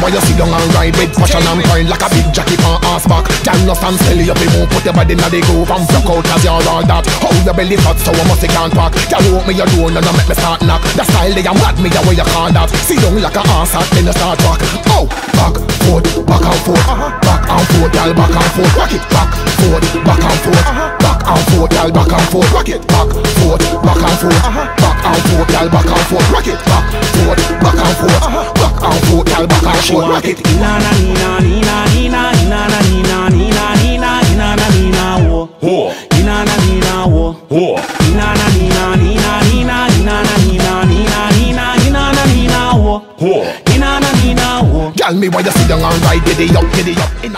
why you sit down and ride with passion and pride like a big jacket on ass back. Girl no stand still, you be move, put your body in the groove and block out as you're all that. How your belly fat so I must can't talk. Girl open me your door and make me start knock. The style they am mad me the way you call that. Sit down like a ass at then you start talk. Oh, back, forth, back and forth, back and forth, girl, back and forth, rock it, back, forth, back and forth, back and forth, girl, back and forth, rock it, back, forth, back and forth, back and forth, girl, back and forth, rock it, back, forth, back and forth, back and forth, girl, back and forth, rock it. Inana nina nina nina inana nina nina nina inana nina wo inana nina wo inana nina nina nina inana nina nina nina inana nina wo inana nina wo. Girl, me why you sit down and ride, giddy up, giddy up.